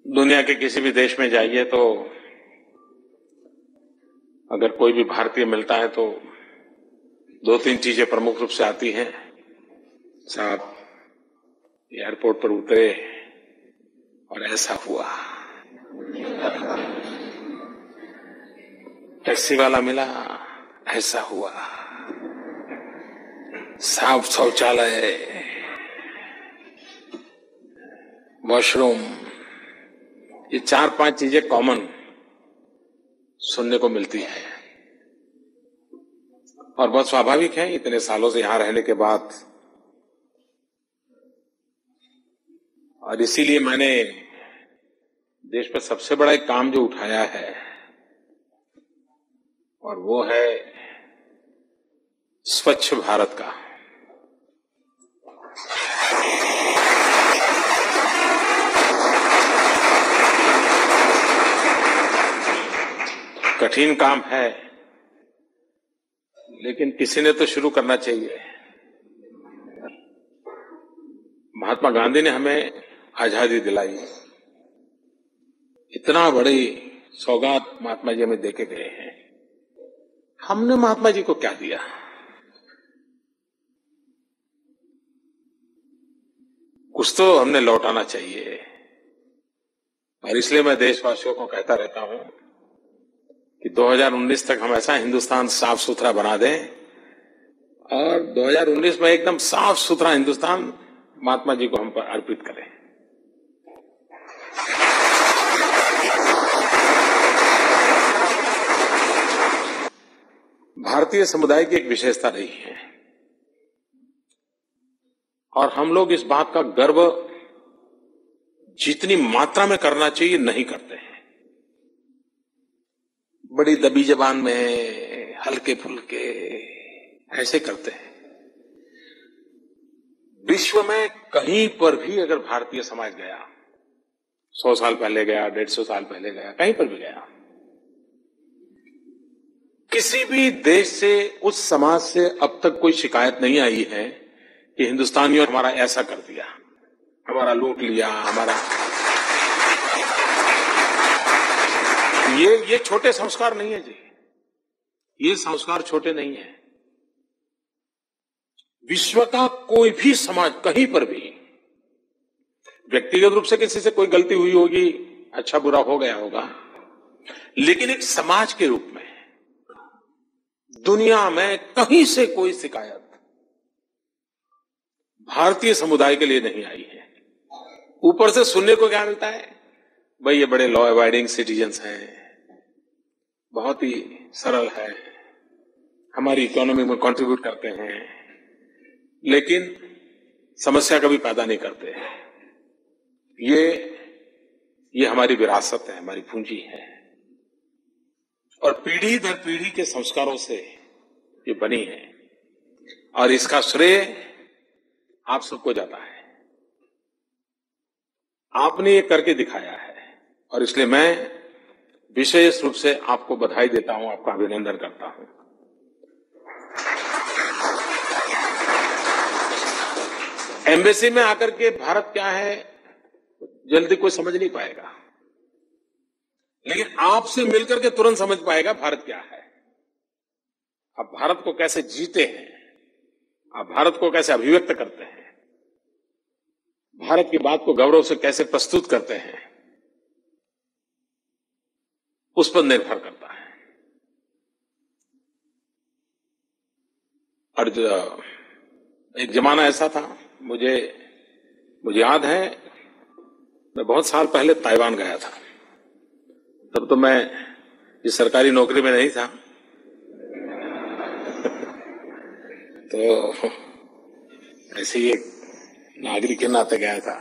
दुनिया के किसी भी देश में जाइए तो अगर कोई भी भारतीय मिलता है तो दो तीन चीजें प्रमुख रूप से आती हैं। साहब एयरपोर्ट पर उतरे और ऐसा हुआ, टैक्सी वाला मिला, ऐसा हुआ, साफ शौचालय, वॉशरूम, ये चार पांच चीजें कॉमन सुनने को मिलती है और बहुत स्वाभाविक है इतने सालों से यहां रहने के बाद। और इसीलिए मैंने देश पर सबसे बड़ा एक काम जो उठाया है और वो है स्वच्छ भारत का। कठिन काम है लेकिन किसी ने तो शुरू करना चाहिए। महात्मा गांधी ने हमें आजादी दिलाई, इतना बड़ी सौगात महात्मा जी हमें देके गए हैं। हमने महात्मा जी को क्या दिया? कुछ तो हमने लौटाना चाहिए। और इसलिए मैं देशवासियों को कहता रहता हूं कि 2019 तक हम ऐसा हिंदुस्तान साफ सुथरा बना दें और 2019 में एकदम साफ सुथरा हिंदुस्तान महात्मा जी को हम पर अर्पित करें। भारतीय समुदाय की एक विशेषता रही है और हम लोग इस बात का गर्व जितनी मात्रा में करना चाहिए नहीं करते हैं। बड़ी दबी जबान में हल्के फुल्के ऐसे करते हैं। विश्व में कहीं पर भी अगर भारतीय समाज गया, 100 साल पहले गया, 150 साल पहले गया, कहीं पर भी गया, किसी भी देश से, उस समाज से अब तक कोई शिकायत नहीं आई है कि हिंदुस्तानियों ने हमारा ऐसा कर दिया, हमारा लूट लिया, हमारा। ये छोटे संस्कार नहीं है जी, ये संस्कार छोटे नहीं है। विश्व का कोई भी समाज कहीं पर भी व्यक्तिगत रूप से किसी से कोई गलती हुई होगी, अच्छा बुरा हो गया होगा, लेकिन एक समाज के रूप में दुनिया में कहीं से कोई शिकायत भारतीय समुदाय के लिए नहीं आई है। ऊपर से सुनने को क्या मिलता है? भाई ये बड़े लॉ अबाइडिंग सिटीजन्स हैं, बहुत ही सरल है, हमारी इकोनॉमी में कंट्रीब्यूट करते हैं, लेकिन समस्या कभी पैदा नहीं करते। ये हमारी विरासत है, हमारी पूंजी है और पीढ़ी दर पीढ़ी के संस्कारों से ये बनी है और इसका श्रेय आप सबको जाता है। आपने ये करके दिखाया है और इसलिए मैं विशेष रूप से आपको बधाई देता हूं, आपका अभिनंदन करता हूं। एम्बेसी में आकर के भारत क्या है जल्दी कोई समझ नहीं पाएगा, लेकिन आपसे मिलकर के तुरंत समझ पाएगा भारत क्या है। आप भारत को कैसे जीते हैं, आप भारत को कैसे अभिव्यक्त करते हैं, भारत की बात को गौरव से कैसे प्रस्तुत करते हैं, उस पर निर्भर करता है। और एक जमाना ऐसा था, मुझे याद है, मैं बहुत साल पहले ताइवान गया था। तब तो मैं इस सरकारी नौकरी में नहीं था तो ऐसे ही एक नागरिक के नाते गया था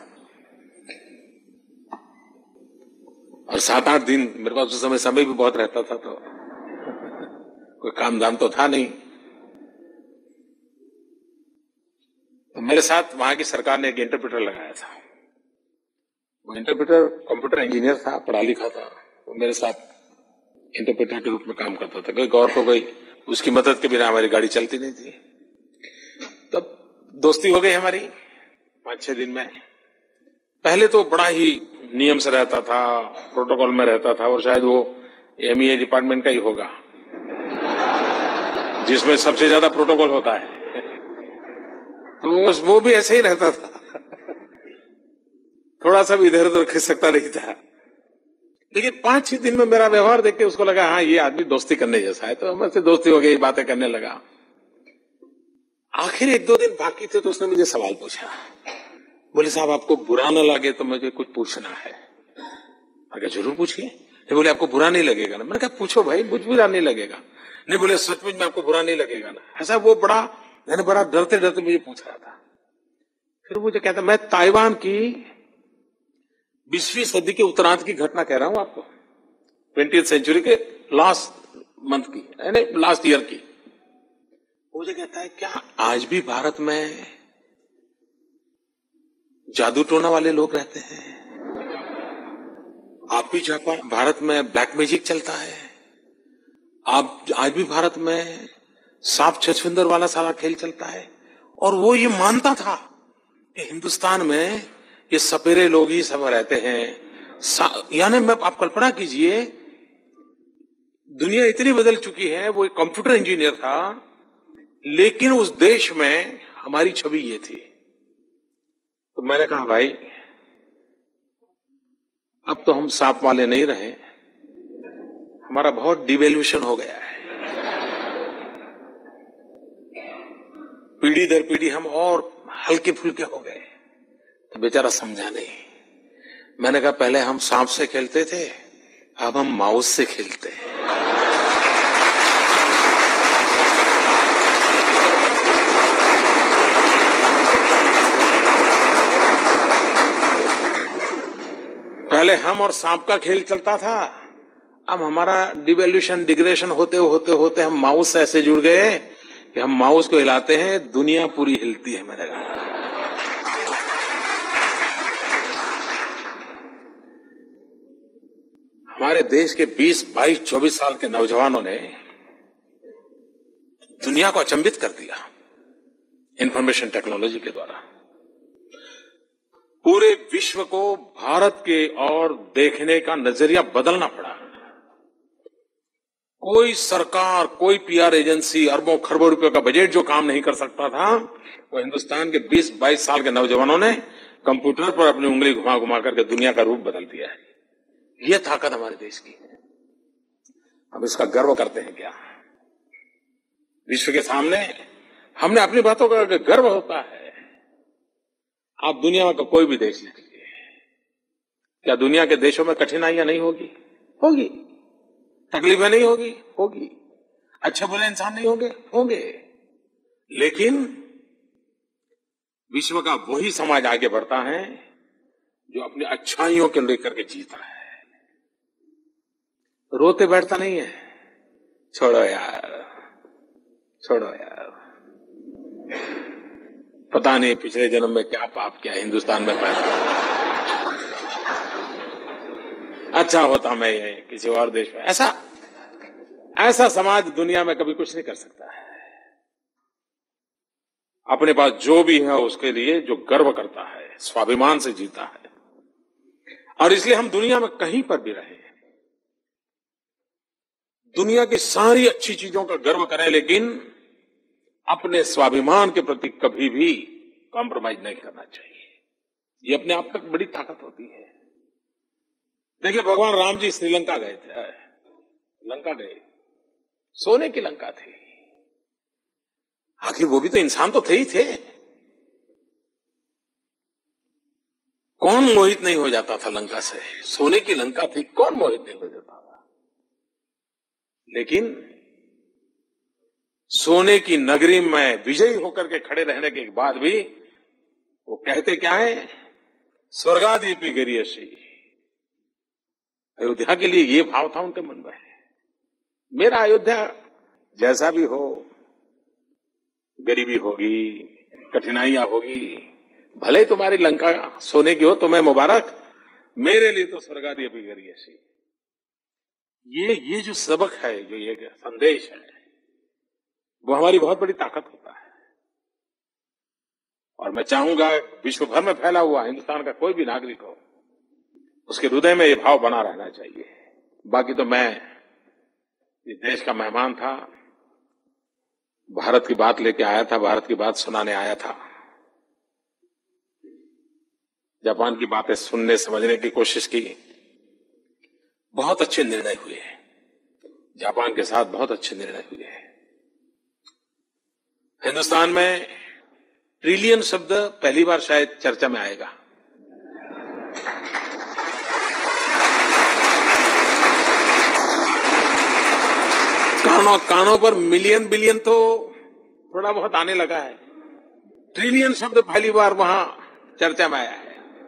और 7-8 दिन मेरे पास उस समय भी बहुत रहता था, तो कोई काम धाम तो था नहीं। तो मेरे साथ वहां की सरकार ने एक इंटरप्रेटर लगाया था। वो इंटरप्रेटर कंप्यूटर इंजीनियर था, पढ़ा लिखा था। वो मेरे साथ इंटरप्रेटर के रूप में काम करता था। कोई गौर को गई, उसकी मदद के बिना हमारी गाड़ी चलती नहीं थी। तब दोस्ती हो गई हमारी 5-6 दिन में। पहले तो बड़ा ही नियम से रहता था, प्रोटोकॉल में रहता था, और शायद वो एमईए डिपार्टमेंट का ही होगा जिसमें सबसे ज्यादा प्रोटोकॉल होता है। तो वो भी ऐसे ही रहता था, थोड़ा सा भी इधर उधर खिसकता नहीं था। लेकिन 5-6 दिन में मेरा व्यवहार देख के उसको लगा हाँ ये आदमी दोस्ती करने जैसा है, तो हमसे दोस्ती हो गई, बातें करने लगा। आखिर 1-2 दिन बाकी थे तो उसने मुझे सवाल पूछा, बोले साहब आपको बुरा न लगे तो मुझे कुछ पूछना है। मैं कहा जरूर पूछिए। नहीं, बोले आपको बुरा नहीं लगेगा ना। मैंने कहा पूछो भाई, मुझे बुरा नहीं लगेगा। नहीं, बोले सचमुच में आपको बुरा नहीं लगेगा ना। ऐसा वो बड़ा डरते डरते मुझे पूछ रहा था। फिर मुझे कहता मैं ताइवान की 20वीं सदी के उत्तरार्ध की घटना कह रहा हूं आपको, 20th सेंचुरी के लास्ट मंथ की, यानी लास्ट ईयर की। मुझे कहता है क्या आज भी भारत में जादू टोना वाले लोग रहते हैं? आप भी जापान भारत में ब्लैक मैजिक चलता है? आप आज भी भारत में सांप छछूंदर वाला सारा खेल चलता है? और वो ये मानता था कि हिंदुस्तान में ये सपेरे लोग ही सब रहते हैं। यानी मैं आप कल्पना कीजिए, दुनिया इतनी बदल चुकी है। वो एक कंप्यूटर इंजीनियर था, लेकिन उस देश में हमारी छवि ये थी। तो मैंने कहा भाई अब तो हम सांप वाले नहीं रहे, हमारा बहुत डिवेल्यूशन हो गया है। पीढ़ी दर पीढ़ी हम और हल्के फुल्के हो गए। तो बेचारा समझा नहीं। मैंने कहा पहले हम सांप से खेलते थे, अब हम माउस से खेलते हैं। पहले हम और सांप का खेल चलता था, अब हमारा डिवेल्यूशन डिग्रेशन होते होते होते हम माउस से ऐसे जुड़ गए कि हम माउस को हिलाते हैं, दुनिया पूरी हिलती है। मैंने कहा हमारे देश के 20, 22, 24 साल के नौजवानों ने दुनिया को अचंभित कर दिया इंफॉर्मेशन टेक्नोलॉजी के द्वारा। पूरे विश्व को भारत के और देखने का नजरिया बदलना पड़ा। कोई सरकार, कोई पीआर एजेंसी अरबों खरबों रुपयों का बजट जो काम नहीं कर सकता था, वो हिंदुस्तान के 20-22 साल के नौजवानों ने कंप्यूटर पर अपनी उंगली घुमा घुमा करके दुनिया का रूप बदल दिया है। ये ताकत हमारे देश की है। हम इसका गर्व करते हैं क्या? विश्व के सामने हमने अपनी बातों का गर्व होता है। आप दुनिया का कोई भी देश ले लीजिए, क्या दुनिया के देशों में कठिनाइयां नहीं होगी? होगी। तकलीफें नहीं होगी? होगी। अच्छे बुरे इंसान नहीं होंगे? होंगे। लेकिन विश्व का वही समाज आगे बढ़ता है जो अपनी अच्छाइयों के लेकर के जीता है, रोते बैठता नहीं है। छोड़ो यार, छोड़ो यार, पता नहीं पिछले जन्म में क्या पाप किया, हिंदुस्तान में पैदा अच्छा होता मैं ये किसी और देश में। ऐसा समाज दुनिया में कभी कुछ नहीं कर सकता है। अपने पास जो भी है उसके लिए जो गर्व करता है, स्वाभिमान से जीता है। और इसलिए हम दुनिया में कहीं पर भी रहे, दुनिया की सारी अच्छी चीजों का गर्व करें, लेकिन अपने स्वाभिमान के प्रति कभी भी कॉम्प्रोमाइज नहीं करना चाहिए। ये अपने आप तक बड़ी ताकत होती है। देखिए भगवान राम जी श्रीलंका गए थे, लंका गए, सोने की लंका थी। आखिर वो भी तो इंसान तो थे ही थे। कौन मोहित नहीं हो जाता था लंका से? सोने की लंका थी, कौन मोहित नहीं हो जाता था? लेकिन सोने की नगरी में विजयी होकर के खड़े रहने के बाद भी वो कहते क्या है? स्वर्गादीपी गरियसी। अयोध्या के लिए ये भाव था उनके मन में, मेरा अयोध्या जैसा भी हो, गरीबी होगी, कठिनाइयां होगी, भले तुम्हारी लंका सोने की हो तुम्हें मुबारक, मेरे लिए तो स्वर्गादीपी गरियसी। ये जो सबक है, जो ये संदेश है, वो हमारी बहुत बड़ी ताकत होता है। और मैं चाहूंगा विश्व भर में फैला हुआ हिंदुस्तान का कोई भी नागरिक हो, उसके हृदय में ये भाव बना रहना चाहिए। बाकी तो मैं इस देश का मेहमान था, भारत की बात लेके आया था, भारत की बात सुनाने आया था। जापान की बातें सुनने समझने की कोशिश की। बहुत अच्छे निर्णय हुए हैं, जापान के साथ बहुत अच्छे निर्णय हुए हैं। हिंदुस्तान में ट्रिलियन शब्द पहली बार शायद चर्चा में आएगा। कानों पर मिलियन बिलियन तो थोड़ा बहुत आने लगा है, ट्रिलियन शब्द पहली बार वहां चर्चा में आया है।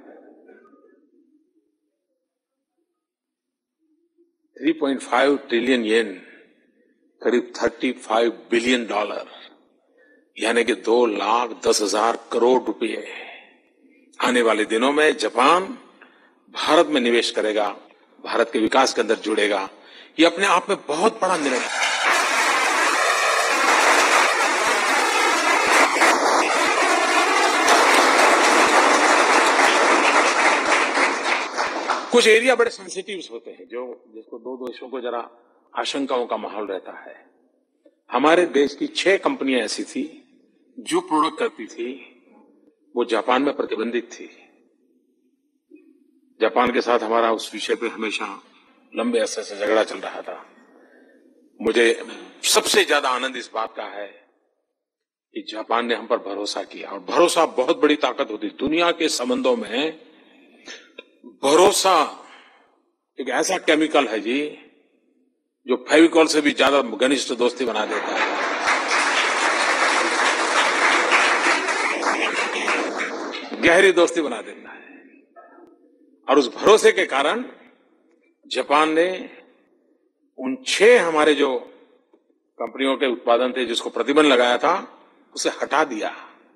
3.5 ट्रिलियन येन, करीब $35 बिलियन, यानी कि 2,10,000 करोड़ रुपए आने वाले दिनों में जापान भारत में निवेश करेगा, भारत के विकास के अंदर जुड़ेगा। ये अपने आप में बहुत बड़ा निर्णय है। कुछ एरिया बड़े सेंसिटिव होते हैं, जिसको दो देशों को जरा आशंकाओं का माहौल रहता है। हमारे देश की 6 कंपनियां ऐसी थी जो प्रोडक्ट करती थी, वो जापान में प्रतिबंधित थी। जापान के साथ हमारा उस विषय पे हमेशा लंबे अरसे से झगड़ा चल रहा था। मुझे सबसे ज्यादा आनंद इस बात का है कि जापान ने हम पर भरोसा किया, और भरोसा बहुत बड़ी ताकत होती है। दुनिया के संबंधों में भरोसा एक ऐसा केमिकल है जी, जो फेविकॉल से भी ज्यादा घनिष्ठ दोस्ती बना देता है। गहरी दोस्ती बना देता है। और उस भरोसे के कारण जापान ने उन 6 हमारे जो कंपनियों के उत्पादन थे जिसको प्रतिबंध लगाया था, उसे हटा दिया।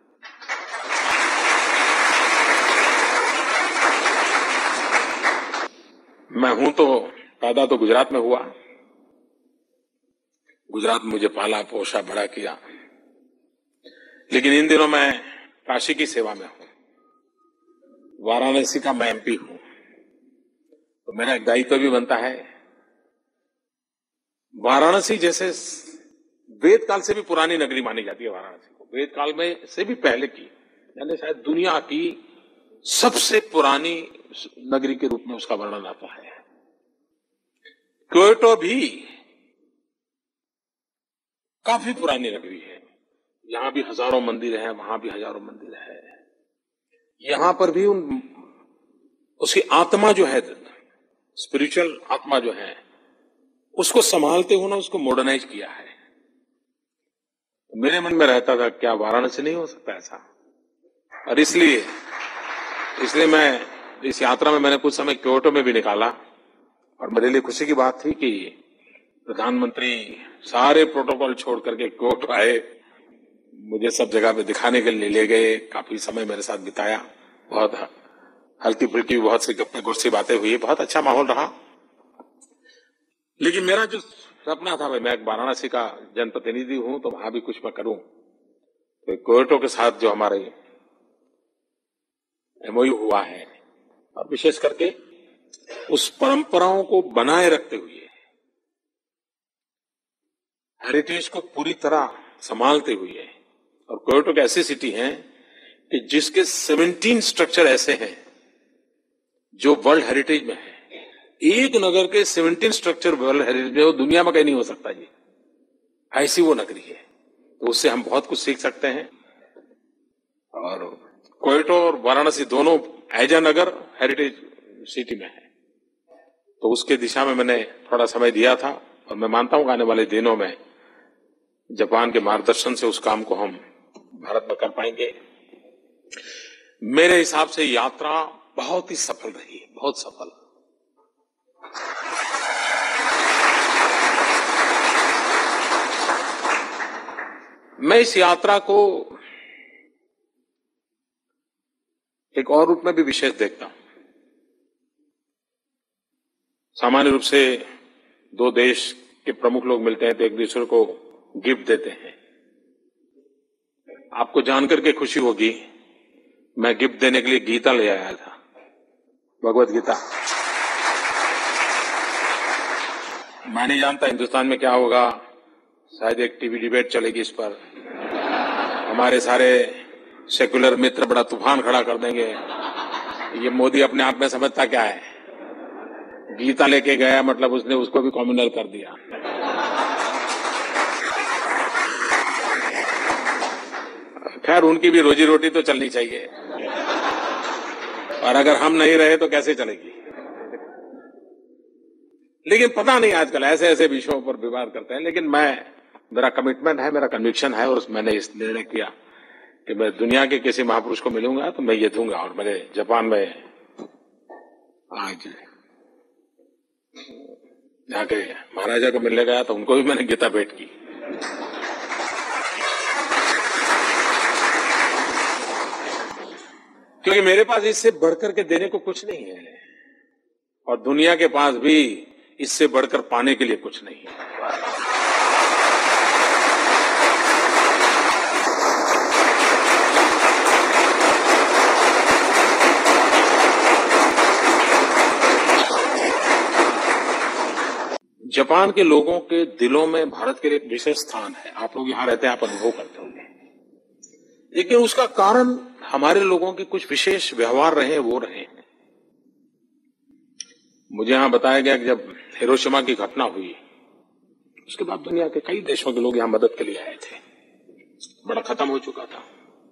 मैं हूं तो पैदा तो गुजरात में हुआ, गुजरात में मुझे पाला पोसा बड़ा किया, लेकिन इन दिनों मैं काशी की सेवा में हूं, वाराणसी का मैं एमपी हूं, तो मेरा एक दायित्व भी बनता है। वाराणसी जैसे वेद काल से भी पुरानी नगरी मानी जाती है वाराणसी को, वेद काल में से भी पहले की, यानी शायद दुनिया की सबसे पुरानी नगरी के रूप में उसका वर्णन आता है। क्योटो भी काफी पुरानी नगरी है, यहां भी हजारों मंदिर हैं, वहां भी हजारों मंदिर है। यहां पर भी उसकी आत्मा जो है, स्पिरिचुअल आत्मा जो है, उसको संभालते हुए ना उसको मॉडर्नाइज किया है। तो मेरे मन में रहता था क्या वाराणसी नहीं हो सकता ऐसा, और इसलिए मैं इस यात्रा में मैंने कुछ समय क्योटो में भी निकाला, और मेरे लिए खुशी की बात थी कि प्रधानमंत्री सारे प्रोटोकॉल छोड़ करके क्योटो आए, मुझे सब जगह पे दिखाने के लिए ले गए, काफी समय मेरे साथ बिताया, बहुत हल्की फुल्की बहुत सी गप्पे गोष्ठी बातें हुई, बहुत अच्छा माहौल रहा। लेकिन मेरा जो सपना था, भाई मैं एक वाराणसी का जनप्रतिनिधि हूं तो वहां भी कुछ मैं करूं, तो क्योटो के साथ जो हमारे एमओयू हुआ है, और विशेष करके उस परंपराओं को बनाए रखते हुए, हेरिटेज को पूरी तरह संभालते हुए, और क्योटो एक ऐसी सिटी है कि जिसके 17 स्ट्रक्चर ऐसे हैं जो वर्ल्ड हेरिटेज में है। एक नगर के 17 स्ट्रक्चर वर्ल्ड हेरिटेज में, वो दुनिया में कहीं नहीं हो सकता जी, ऐसी वो नगरी है। तो उससे हम बहुत कुछ सीख सकते हैं। और क्योटो और वाराणसी दोनों एज अ नगर हेरिटेज सिटी में है, तो उसके दिशा में मैंने थोड़ा समय दिया था, और मैं मानता हूं कि आने वाले दिनों में जापान के मार्गदर्शन से उस काम को हम भारत में कर पाएंगे। मेरे हिसाब से यात्रा बहुत ही सफल रही है, बहुत सफल। मैं इस यात्रा को एक और रूप में भी विशेष देखता हूं। सामान्य रूप से 2 देश के प्रमुख लोग मिलते हैं तो एक दूसरे को गिफ्ट देते हैं। आपको जानकर के खुशी होगी, मैं गिफ्ट देने के लिए गीता ले आया था, भगवत गीता। मैं नहीं जानता हिंदुस्तान में क्या होगा, शायद एक टीवी डिबेट चलेगी इस पर, हमारे सारे सेक्युलर मित्र बड़ा तूफान खड़ा कर देंगे। ये मोदी अपने आप में समझता क्या है, गीता लेके गया मतलब उसने उसको भी कम्युनल कर दिया। खैर उनकी भी रोजी रोटी तो चलनी चाहिए, और अगर हम नहीं रहे तो कैसे चलेगी। लेकिन पता नहीं आजकल ऐसे ऐसे विषयों पर विवाद करते हैं। लेकिन मेरा कमिटमेंट है, मेरा कन्विक्शन है, और मैंने इस निर्णय किया कि मैं दुनिया के किसी महापुरुष को मिलूंगा तो मैं ये दूंगा। और मैंने जापान में आज जाके महाराजा को मिलने गया तो उनको भी मैंने गीता भेंट की। क्योंकि मेरे पास इससे बढ़कर के देने को कुछ नहीं है, और दुनिया के पास भी इससे बढ़कर पाने के लिए कुछ नहीं है। जापान के लोगों के दिलों में भारत के लिए एक विशेष स्थान है। आप लोग यहां रहते हैं, आप अनुभव करते होंगे। लेकिन उसका कारण हमारे लोगों के कुछ विशेष व्यवहार रहे, वो रहे हैं। मुझे यहां बताया गया कि जब हिरोशिमा की घटना हुई, उसके बाद दुनिया के कई देशों के लोग यहां मदद के लिए आए थे। बड़ा खत्म हो चुका था।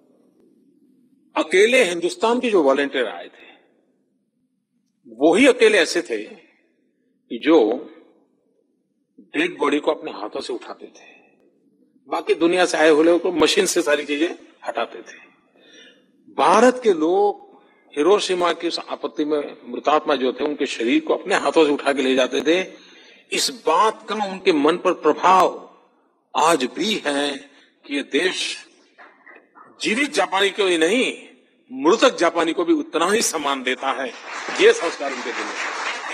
अकेले हिंदुस्तान के जो वॉलंटियर आए थे, वो ही अकेले ऐसे थे कि जो डेड बॉडी को अपने हाथों से उठाते थे। बाकी दुनिया से आए हुए लोग मशीन से सारी चीजें हटाते थे। भारत के लोग हिरोशिमा की उस आपत्ति में मृतात्मा जो थे, उनके शरीर को अपने हाथों से उठा के ले जाते थे। इस बात का उनके मन पर प्रभाव आज भी है कि ये देश जीवित जापानी को ही नहीं, मृतक जापानी को भी उतना ही सम्मान देता है। ये संस्कार उनके दिल में।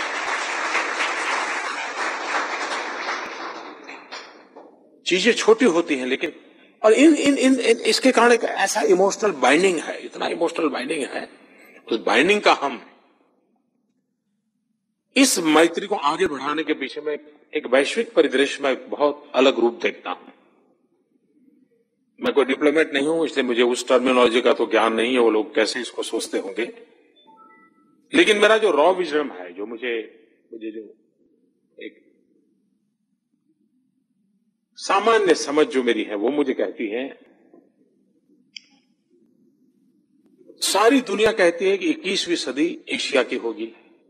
चीजें छोटी होती हैं, लेकिन और इसके कारण एक ऐसा इमोशनल बाइंडिंग है, इतना इमोशनल बाइंडिंग है। उस बाइंडिंग का हम इस मैत्री को आगे बढ़ाने के पीछे में एक वैश्विक परिदृश्य में बहुत अलग रूप देखता हूं। मैं कोई डिप्लोमेट नहीं हूं, इसलिए मुझे उस टर्मिनोलॉजी का तो ज्ञान नहीं है, वो लोग कैसे इसको सोचते होंगे। लेकिन मेरा जो रॉ विजडम है, जो मुझे जो एक सामान्य समझ जो मेरी है, वो मुझे कहती है, सारी दुनिया कहती है कि 21वीं सदी एशिया की होगी।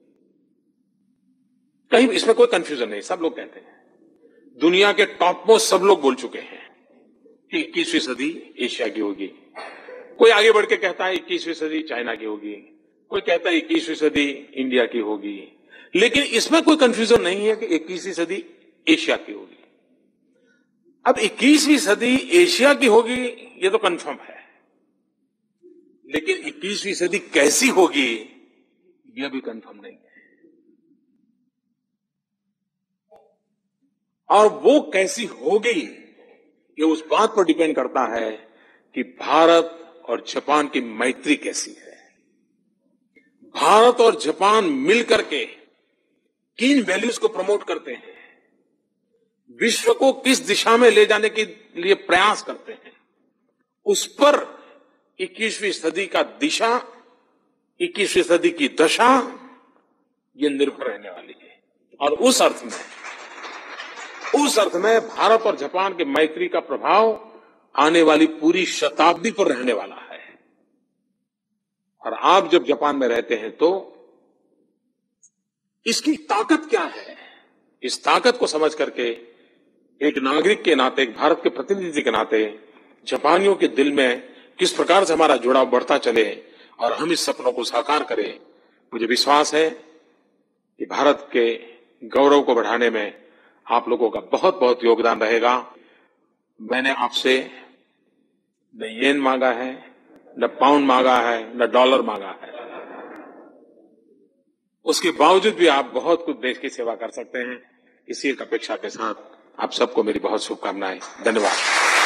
कहीं इसमें कोई कंफ्यूजन नहीं, सब लोग कहते हैं। दुनिया के टॉप मोस्ट सब लोग बोल चुके हैं कि 21वीं सदी एशिया की होगी। कोई आगे बढ़ के कहता है 21वीं सदी चाइना की होगी, कोई कहता है 21वीं सदी इंडिया की होगी। लेकिन इसमें कोई कंफ्यूजन नहीं है कि 21वीं सदी एशिया की होगी। अब 21वीं सदी एशिया की होगी ये तो कंफर्म है, लेकिन 21वीं सदी कैसी होगी यह भी कंफर्म नहीं है। और वो कैसी होगी ये उस बात पर डिपेंड करता है कि भारत और जापान की मैत्री कैसी है। भारत और जापान मिलकर के किन वैल्यूज को प्रमोट करते हैं, विश्व को किस दिशा में ले जाने के लिए प्रयास करते हैं, उस पर 21वीं सदी का दिशा, 21वीं सदी की दशा ये निर्भर रहने वाली है। और उस अर्थ में भारत और जापान के मैत्री का प्रभाव आने वाली पूरी शताब्दी पर रहने वाला है। और आप जब जापान में रहते हैं तो इसकी ताकत क्या है, इस ताकत को समझ करके एक नागरिक के नाते, एक भारत के प्रतिनिधि के नाते, जापानियों के दिल में किस प्रकार से हमारा जुड़ाव बढ़ता चले और हम इस सपनों को साकार करें। मुझे विश्वास है कि भारत के गौरव को बढ़ाने में आप लोगों का बहुत बहुत योगदान रहेगा। मैंने आपसे न येन मांगा है, न पाउंड मांगा है, न डॉलर मांगा है। उसके बावजूद भी आप बहुत कुछ देश की सेवा कर सकते हैं। इसी एक अपेक्षा के साथ आप सबको मेरी बहुत शुभकामनाएं। धन्यवाद।